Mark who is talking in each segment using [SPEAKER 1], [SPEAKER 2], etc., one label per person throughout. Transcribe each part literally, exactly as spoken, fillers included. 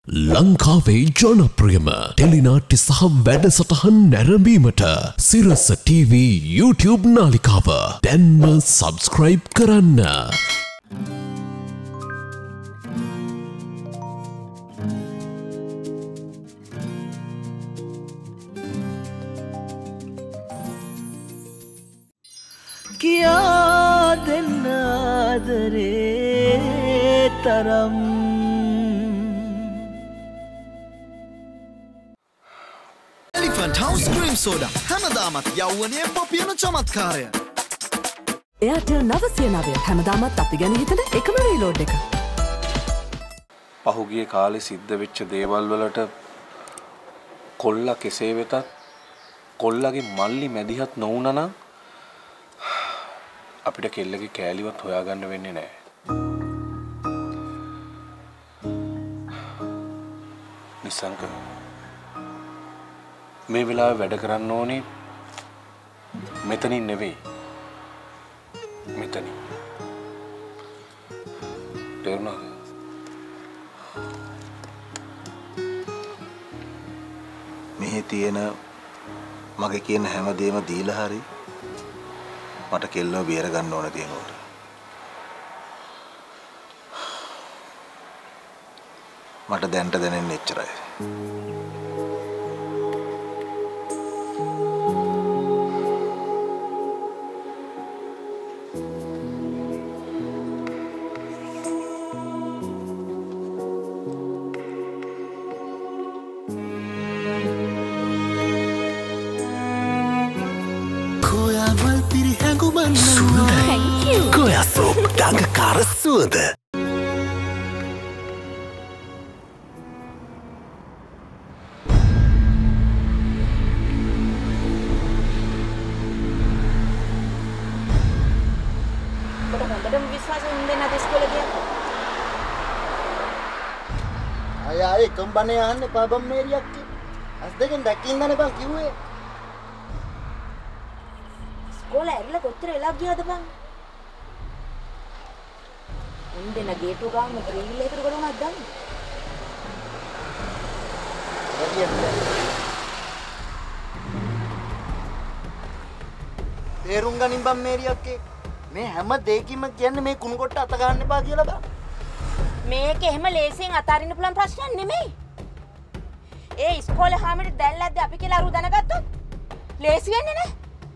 [SPEAKER 1] ලංකාවේ ජනප්‍රියම ටෙලිනාට්‍ය සහ වැඩසටහන් නැරඹීමට සිරස ටීවී YouTube නාලිකාව දැන්ම සබ්ස්ක්‍රයිබ් කරන්න.
[SPEAKER 2] කියා දෙන්න ආදරේ තරම්
[SPEAKER 3] Elephant House Cream Soda හැමදාමත් යෞවනයේ පොපියන චමත්කාරය.
[SPEAKER 4] Airtel නවසිය නවය හැමදාමත් අපි ගැන හිතන එකම රීලෝඩ් එක.
[SPEAKER 5] පහුගිය කාලේ සිද්ධ වෙච්ච දේවල් වලට කොල්ලා කෙසේ වෙතත් කොල්ලාගේ මල්ලි මැදිහත් නොවුනා නම් අපිට කෙල්ලගේ කෑලිවත් හොයාගන්න වෙන්නේ නැහැ. නිසංක මේ වෙලාවේ වැඩ කරන්න ඕනේ මෙතනින් නෙවෙයි. මෙතනින්. තේරුණාද?
[SPEAKER 6] මෙහි තියෙන මගේ කියන හැමදේම දීලා හරි මට කෙල්ලව බේර ගන්න ඕන තියෙනකොට මට දැනට දැනෙන්නේ එච්චරයි.
[SPEAKER 1] ගොයසෝප් ඩඟකාර සුවඳ
[SPEAKER 7] අය අය එකම බණ යන්න එපා බම් මේරියක් අස් දෙකෙන් දැක්කින්දනේ බං කිව්වේ
[SPEAKER 8] ඉස්කෝලේ ඇරිලා කොච්චර වෙලා ගියාද බං උන්දෙන ගේට්ටුව ගාම ඩ්‍රිල් එකකට කොට උනක් ගන්න
[SPEAKER 7] තේරුම් ගනින් බම් මේරියක් මේ හැම දෙයකින්ම කියන්නේ මේ කුණු කොට අත ගන්න එපා කියලා බං
[SPEAKER 8] මේක එහෙම ලේසියෙන් අතාරින්න පුළුවන් ප්‍රශ්නයක් නෙමෙයි. ඒ ඉස්කෝලේ හැමෝටම දැල්ලද්දී අපි කියලා අරු දැනගත්තොත් ලේසි වෙන්නේ නැහැ.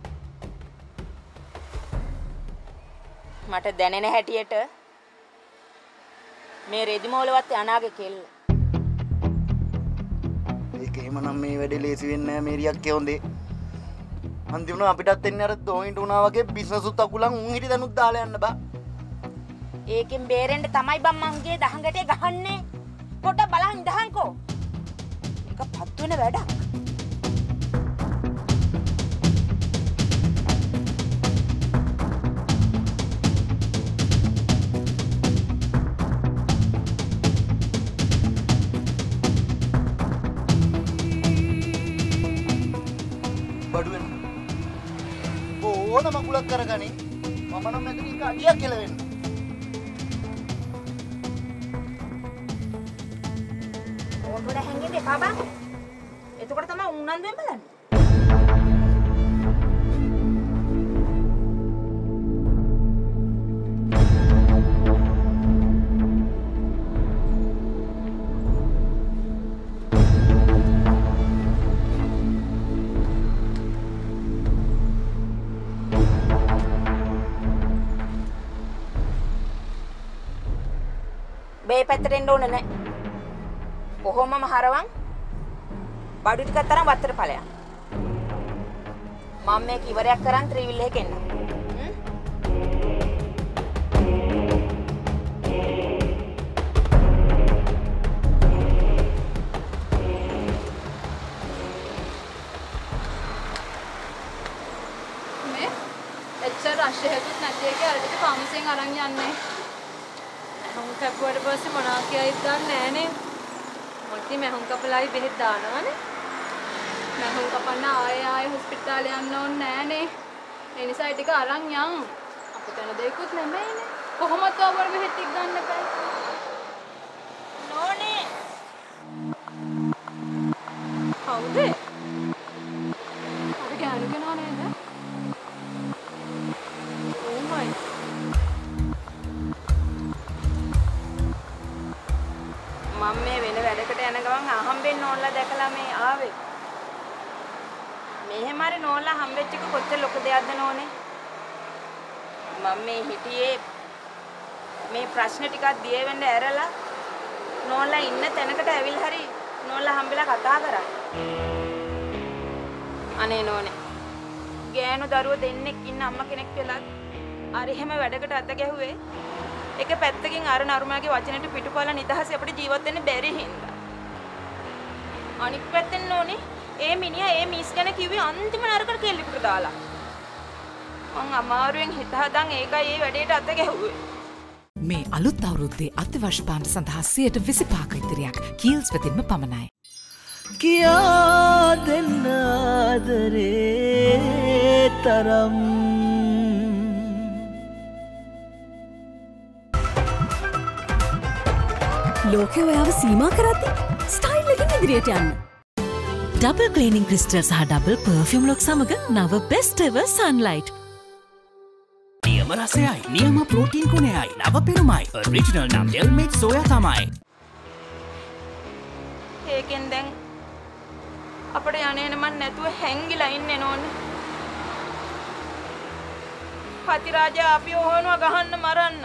[SPEAKER 8] මට දැනෙන හැටියට මේ රෙදිමෝලවත් අනාගේ කෙල්ල.
[SPEAKER 7] ඒක එහෙමනම් මේ වැඩේ ලේසි වෙන්නේ නැහැ මේරියක් හොඳේ. අන්තිමට අපිටත් එන්නේ අර දෝයින්ට උනා වගේ බිස්නස් උත් අකුලන් උන් හිටි දනුත් දාලා යන්න බා.
[SPEAKER 8] ඒකෙන් බේරෙන්න තමයි බම් මංගේ දහංගටේ ගහන්නේ. පොඩ්ඩක් බලන් ඉඳහන්කෝ. ඒක පත් වෙන වැඩක්.
[SPEAKER 7] බඩුවෙන් ඕන මකුලක් කරගනි. මම නම් මෙතනින් කඩියක් කියලා වෙන්න.
[SPEAKER 8] ඕටෝට හැංගෙන්න එපා බං. එතකොට තමයි උන්නන්දුවෙන් බලන්නේ. මේ පැත්තට එන්න ඕනේ නැහැ. කොහොමම හරවන් බඩු ටිකක් තරම් වත්තර ඵලයක්. මම මේක ඉවරයක් කරන් ත්‍රිවිල් එකේ එන්න.
[SPEAKER 9] මේ එච්චර රෂ් එකකුත් නැති එකේ අර ටික ෆාමසියෙන් අරන් යන්නේ. මම කැපුවට පස්සේ මොනවා කියයිද දන්නේ නැහනේ. මොකද මම කපලායි බෙහෙත් දානවනේ. මම කපන්න ආයේ ආයේ හොස්පිටාලේ යන්න ඕනේ නැහනේ. ඒ නිසා ටික අරන් යන්. අපිට යන දෙයක්වත් නැමෙයිනේ. කොහොමද ඔයාලා බෙහෙත් ටික ගන්න බෑ.
[SPEAKER 8] නෝනේ මේ වෙන වැඩකට යන ගමන් අහම්බෙන්න ඕනලා දැකලා මේ ආවේ. මෙහෙම හරි නෝනලා හම්බෙච්ච එක කොච්චර ලොකු දෙයක්ද නෝනේ. මම මේ හිටියේ මේ ප්‍රශ්න ටිකක් දියෙවෙන්න ඇරලා නෝනලා ඉන්න තැනකට ඇවිල්ලා හරි නෝනලා හම්බෙලා කතා කරා. අනේ නෝනේ. ගෑනු දරුවෝ දෙන්නෙක් ඉන්න අම්මා කෙනෙක් වෙලත් අර එහෙම වැඩකට අත ගැහුවේ. එක පැත්තකින් අර නරුමාගේ වචනෙට පිටුපල නිදහස අපිට ජීවත් වෙන්න බැරි හින්දා. අනිත් පැත්තෙන් නෝනේ ඒ මිනිහා ඒ මිස් ගැන කිව්වේ අන්තිම නරකට කෙල්ලෙකුට දාලා. මං අමාරුවෙන් හිත හදන් ඒකයි ඒ වැඩේට අත ගැහුවේ.
[SPEAKER 2] මේ අලුත් අවුරුද්දේ අත්‍යවශ්‍ය පාන්ඩ සඳහා සියයට විසිපහක ඉදිරියක් කීල්ස් වෙතින්ම පමණයි.
[SPEAKER 10] කියා දෙන්න ආදරේ තරම්
[SPEAKER 4] ලෝකේ ඔයාව සීමා කරද්දි ස්ටයිල් එකකින් ඉදිරියට යන්න.
[SPEAKER 2] ඩබල් ක්ලීනින් ක්‍රිස්ටල් සහ ඩබල් පර්ෆියුම් ලොක් සමග නව බෙස්ට් එවර් සන්ලයිට්.
[SPEAKER 10] නියම රසයයි, නියම ප්‍රෝටීන් ගුණයයි, නව පෙනුමයි. ඔරිජිනල් නම් හෙල්මේට් සෝයා තමයි.
[SPEAKER 8] ඒකෙන් දැන් අපිට යන්නේ නමන් නැතුව හැංගිලා ඉන්නේ නෝනේ. පති රාජා අපි ඕනවා ගහන්න මරන්න.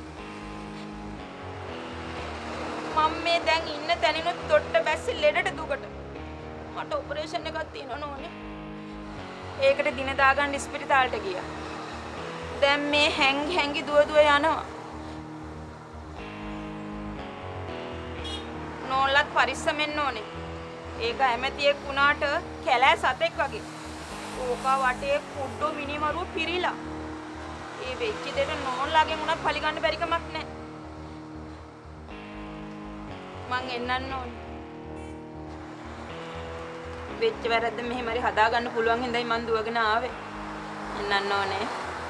[SPEAKER 8] මම මේ දැන් ඉන්න තැනිනුත් තොට්ට බැස්සේ ලෙඩට දුකට. මට ඔපරේෂන් එකක් තියෙනවා නෝනේ. ඒකට දින දාගන්න ඉස්පිරිතාලට ගියා. දැන් මේ හැංගි හැංගි දුව දුව යනවා. නෝලත් පරිස්සමෙන් ඕනේ. ඒක ඇමතියෙක් වුණාට කැලෑ සතෙක් වගේ. ඕක වටේ කුඩු මිනිමරුව පිරිලා. ඒ වෙච්ච දෙයට නෝල්ලාගෙන් උනත් පරිගන්න බැරි කමක් නැහැ. මං එන්නන්න ඕනේ. වෙච්ච වැරද්ද මෙහෙම හරි හදාගන්න පුළුවන් හින්දායි මං දුවගෙන ආවේ. එන්නන්න ඕනේ.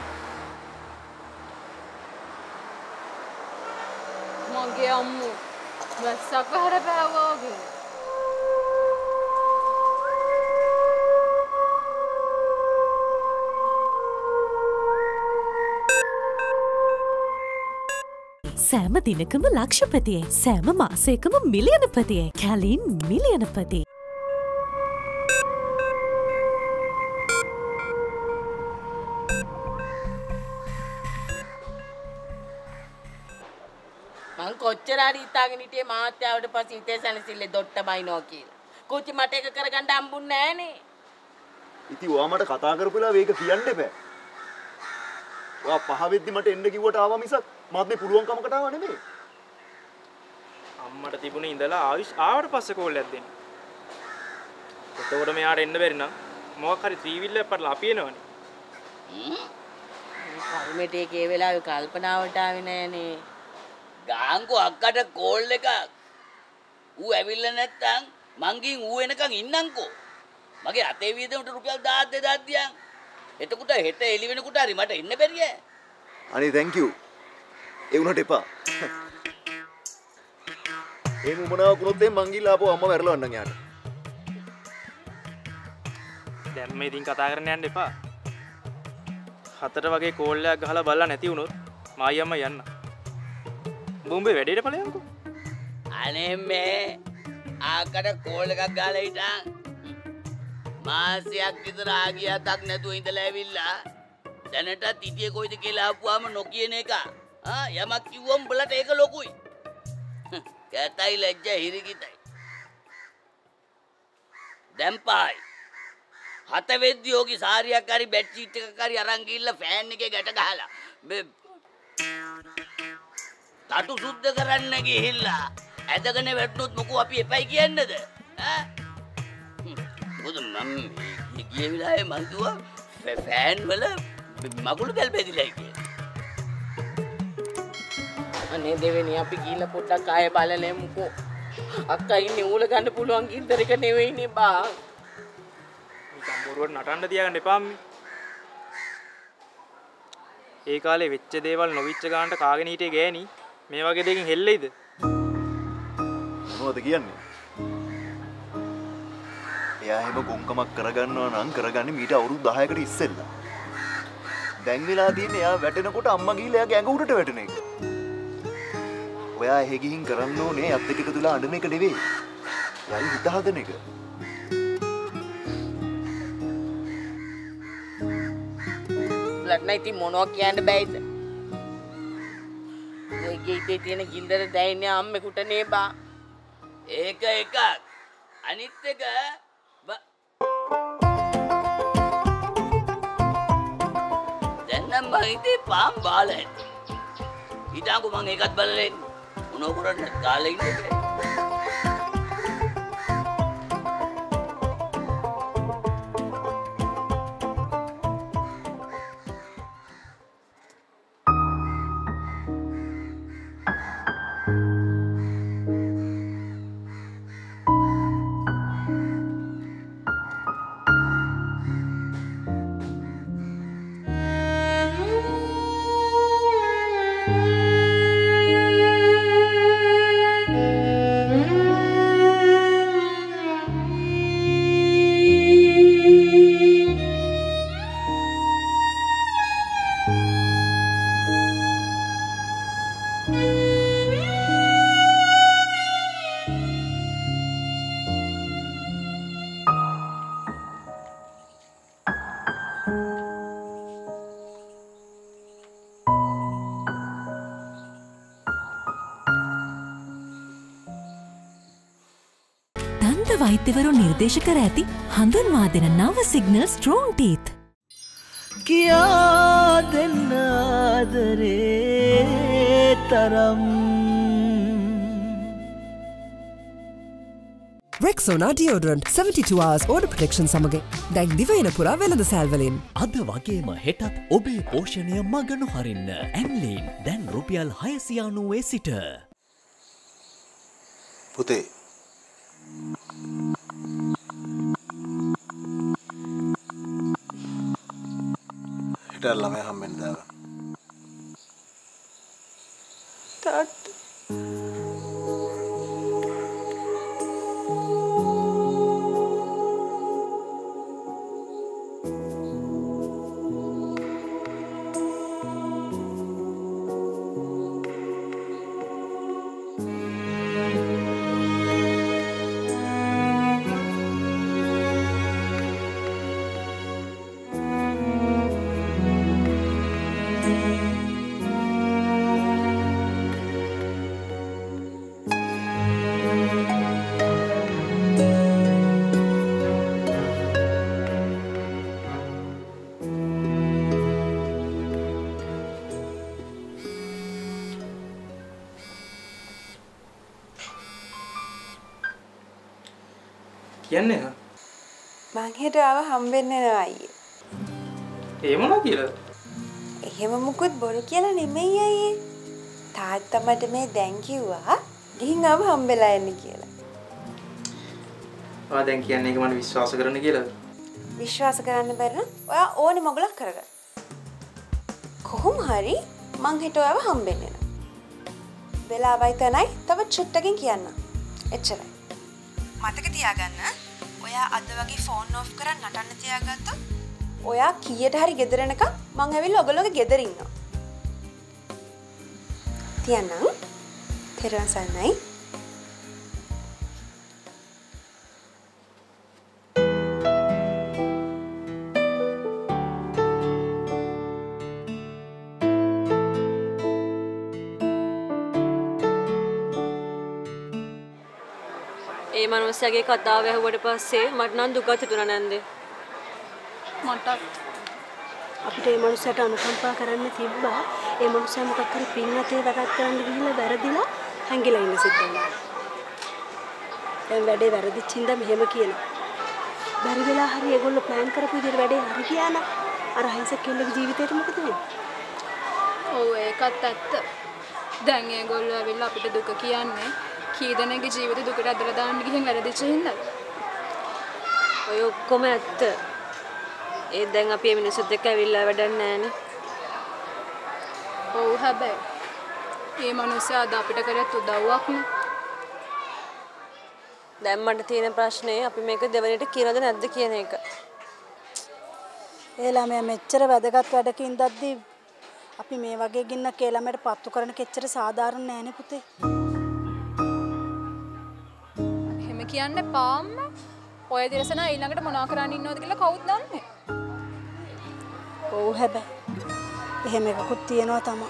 [SPEAKER 9] මගේ අම්මෝ වැස්සක් වහර බෑවෝ වගේ.
[SPEAKER 2] සෑම දිනකම ලක්ෂපතියේ සෑම මාසයකම මිලියනපතියේ කැලින් මිලියනපති.
[SPEAKER 11] මං කොච්චර හරි හිතාගෙන හිටියේ මාත්‍යාවට පස්සේ හිතේ සැනසෙල්ලේ දොට්ට බයිනෝ කියලා. කොච්චි මට එක කරගන්න හම්බුන්නේ නෑනේ.
[SPEAKER 12] ඉතින් ඔයා මට කතා කරපුලා මේක කියන්න එපා. ඔයා පහ වෙද්දි මට එන්න කිව්වට ආවා මිසක් මාත් මේ පුළුවන් කමකට ආවා නෙමෙයි.
[SPEAKER 13] අම්මට තිබුණේ ඉඳලා ආවිස් ආවට පස්සේ කෝල්ලයක් දෙන්න. එතකොට මෙයාට එන්න බැරි නම් මොකක් හරි ත්‍රිවිල් එකක් පටල අපි එනවනේ.
[SPEAKER 11] හ්ම්. කර්මෙට ඒකේ වෙලාවේ කල්පනාවට ආවේ නෑනේ. ගාංකෝ අක්කට කෝල් එකක්. ඌ ඇවිල්ලා නැත්තම් මං ගින් ඌ එනකන් ඉන්නම්කෝ. මගේ අතේ වීදමට රුපියල් දහස් දෙකක් දියන්. එතකොට හෙට එළි වෙනකොට හරි මට එන්න බැරිය.
[SPEAKER 12] අනේ thank you. ඒ උනට එපා. ඒ මොනවා කරොත් එම් මං ගිහලා ආපහු අම්මා වැරලවන්නම් යාට.
[SPEAKER 13] දැන් මේ ඉතින් කතා කරන්න යන්න එපා. හතට වගේ කෝල් එකක් ගහලා බලලා නැති වුණොත් මායි අම්මා යන්න. බොම්බේ වැඩේට ඵලයන්කෝ.
[SPEAKER 11] අනේ මේ ආකට කෝල් එකක් ගහලා හිටන් මාසයක් විතර ආගියතක් නැතුව ඉඳලා ඇවිල්ලා දැනටත් ඉතියේ කොයිද කියලා ආපුවාම නොකියන එක. ආ යමක් කිව්වොත් උඹලට ඒක ලොකුයි. කැතයි ලැජ්ජ හිරිකිතයි. දැන් පායි. හත වෙද්දි යෝගි සාරියක් හරි බෙඩ් ෂීට් එකක් හරි අරන් ගිහිල්ලා ෆෑන් එකේ ගැට ගහලා තටු සුද්ධ කරන්න ගිහිල්ලා ඇදගෙන වැටුනොත් මොකෝ අපි එපයි කියන්නේද? ඈ මොකද මම ගිය වෙලාවේ මං දුවා ෆෑන් වල මගුල් ගල් බෙදිලා කියලා. අනේ දෙවෙනි අපි ගිහලා පොඩ්ඩක් ආයෙ බලලෙමුකෝ. අක්කා ඉන්නේ ඌල ගන්න පුළුවන් ගින්දර එක නෙවෙයිනේ බා.
[SPEAKER 13] නිකන් බොරුවට නටන්න තියාගන්න එපා අම්මේ. ඒ කාලේ වෙච්ච දේවල් නොවිච්ච ගන්නට කාගෙන හිටියේ ගෑණි මේ වගේ දෙකින් හෙල්ලෙයිද?
[SPEAKER 12] මොනවද කියන්නේ? එයා හැම ගොංකමක් කරගන්නවා නම් කරගන්නේ මීට අවුරුදු දහයකට ඉස්සෙල්ලා. දැන් වෙලා තියෙන්නේ එයා වැටෙනකොට අම්මා ගිහලා එයාගේ ඇඟ උඩට වැටෙන එක. ඔයා එහෙ ගිහින් කරන්න ඕනේ අත් දෙක එකතුලා අඬන එක නෙවෙයි. යයි හිත හදන එක.
[SPEAKER 11] ලට්න ඉතින් මොනවා කියන්න බෑයිද? ඔයගේ ඉතේ තියෙන ගින්දර දැයින්නේ අම්මෙකුට නේ බා. ඒක එකක්. අනිත් එක දැන් නම් මං ඉතේ පාම් බාලා ඇති. ඊටාංගු මං ඒකත් බලලා එන්න. මොනෝ කරන්නේ කාලේ ඉන්නේ.
[SPEAKER 14] වෛද්‍යවරු නිර්දේශ කර ඇති හඳුන්වා දෙන නව සිග්නල් ස්ට්‍රෝං ටීත්.
[SPEAKER 15] කියා දෙන්න ආදරේ තරම්.
[SPEAKER 16] Rexona deodorant seventy-two hours odor protection සමග දැන් දිවයින පුරා වෙළඳ සැල්වලින්.
[SPEAKER 10] අද වගේම හෙටත් ඔබේ පෝෂණය මග නොහරින්න. ඇම්ලීන් දැන් රුපියල් හයසිය අනූවේ සිට.
[SPEAKER 6] පුතේ හිට ළමයා හම්බෙන්න දාලා.
[SPEAKER 8] තාත්තා
[SPEAKER 13] කියන්නේ හා
[SPEAKER 8] මං හෙට ආව හම්බෙන්න එනවා අයියේ.
[SPEAKER 13] ඒ මොනවා කියලාද?
[SPEAKER 8] එහෙම මුකුත් බොරු කියලා නෙමෙයි අයියේ. තාත්තා මට මේ දැන් කිව්වා ගිහින් ආව හම්බෙලා එන්න කියලා.
[SPEAKER 13] ඔයා දැන් කියන්නේ ඒක මට විශ්වාස කරන්න කියලාද?
[SPEAKER 8] විශ්වාස කරන්න බැරි නම් ඔයා ඕනේ මොගලක් කරගන්න. කොහොම හරි මං හෙට ඔයාව හම්බෙන්න එනවා. වෙලාවයි තනයි තව චුට්ටකින් කියන්න. එච්චරයි. මතක තියාගන්න ඔයා අද වගේ ෆෝන් ඔෆ් කරන් නටන්න තියාගත්තොත් ඔයා කීයට හරි ගෙදර එනකම් මං ඇවිල්ලා ඔයගොල්ලෝගේ ගෙදර ඉන්නවා. තියන්නම්. තෙරුවන් සරණයි.
[SPEAKER 9] ඒ මනුස්සයාගේ කතාව ඇහුවට පස්සේ මට නම් දුකක් හිතුණා නැන්දේ.
[SPEAKER 17] මටත් අපිට ඒ මනුස්සයාට අනුකම්පා කරන්න තිබ්බා. ඒ මනුස්සයා මොකක් හරි පින්නතේ වැඩක් කරන්න ගිහිල්ලා වැරදිලා හැංගිලා ඉන්න සිද්ධ වුණා. දැන් වැඩේ වැරදිච්ච හින්දා මෙහෙම කියනවා. බැරි වෙලා හරි ඒගොල්ලෝ ප්ලෑන් කරපු විදිහට වැඩේ හරි ගියා නම් අර අහිංසක කෙල්ලගේ ජීවිතේට මොකද වෙන්නේ? ඔව් ඒකත් ඇත්ත. දැන් ඒගොල්ලෝ ඇවිල්ලා අපිට දුක කියන්නේ කී දෙනෙක්ගේ ජීවිත දුකට ඇදලා දාන්න ගිහින් වැරදිච්ච හින්දාද?
[SPEAKER 9] ඔය ඔක්කොම ඇත්ත. ඒ දැන් අපි මේ මිනිස්සුත් එක්ක ඇවිල්ලා වැඩක් නැහැනේ.
[SPEAKER 17] ඔව් හැබැයි මේ මිනිස්සයා අද අපිට කරත් උදව්වක් නේ.
[SPEAKER 9] දැන් මට තියෙන ප්‍රශ්නේ අපි මේක දෙවනිට කියනද නැද්ද කියන එක.
[SPEAKER 18] ඒ ළමයා මෙච්චර වැදගත් වැඩක ඉඳද්දි
[SPEAKER 17] අපි මේ වගේ ගින්නක් ඒ ළමයට පත්තු කරන කෙච්චර සාධාරණ නෑනේ පුතේ.
[SPEAKER 9] එහෙම කියන්න පාම්ම. ඔය දිරසන ඊළඟට මොනවා කරන්න ඉන්නවද කියලා කවුද දන්නේ?
[SPEAKER 17] ඔව් හැබැයි. එහෙම එකකුත් තියෙනවා තමයි.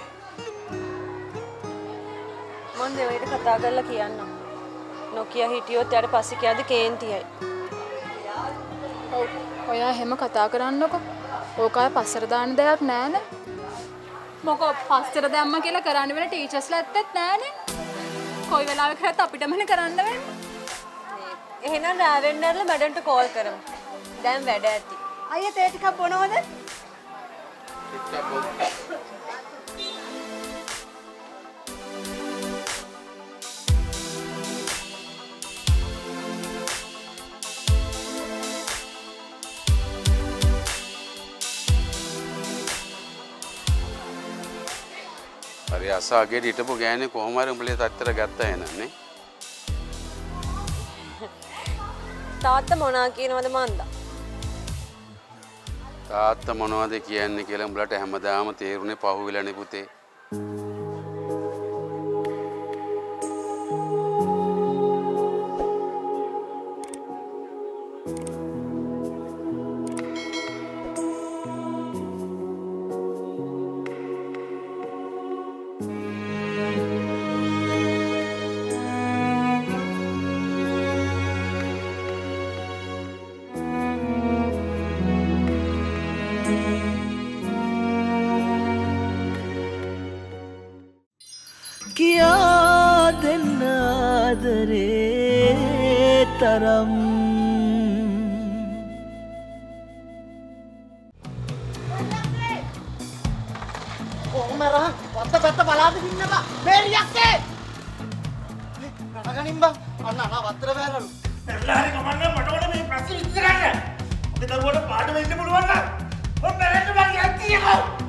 [SPEAKER 9] මම දෙවියට කතා කරලා කියන්නම්. නොකිය හිටියොත් යාට පස්සේ කියද්ද කේන්තියයි. ඔව්. ඔයා එහෙම කතා කරන්නකො. ඕකයි පස්සට දාන්න දෙයක් නෑනේ. මොකෝ පස්සට දැම්ම කියලා කරන්න වෙන ටීචර්ස්ලා ඇත්තත් නෑනේ. කොයි වෙලාවෙ කරත් අපිටමනේ කරන්න වෙන්නේ. එහෙනම් රාවෙන්නර්ලා මැඩම්ට කෝල් කරමු. දැන් වැඩ ඇති.
[SPEAKER 17] අයියා තේ ටිකක් බොනවද?
[SPEAKER 15] හරි අසාගේ හිටපු ගෑනේ කොහොම හරි උඹලේ තත්තර ගත්තා එනන්නේ.
[SPEAKER 9] තාත්තා මොනා කියනවද මන්දා?
[SPEAKER 15] තාත්තා මොනවද කියන්නේ කියලා උඹලට හැමදාම තේරුනේ පහුවෙලානේ පුතේ.
[SPEAKER 18] කියා දෙන්න ආදරේ තරම්
[SPEAKER 7] ඕමරා වත්ත පැත්ත බලාගෙන ඉන්නවා මේරියක්කේ නඩගනින් බං අන්න අනා වත්තර බෑරලු
[SPEAKER 19] එල්ලා හරි කමන්නේ මට උඩ මේ ප්‍රශ්න විසඳ ගන්න. ඔබේ දරුවට පාඩම ඉන්න පුළුවන් නම් ඔබ බැලන්න බං යක්කියකෝ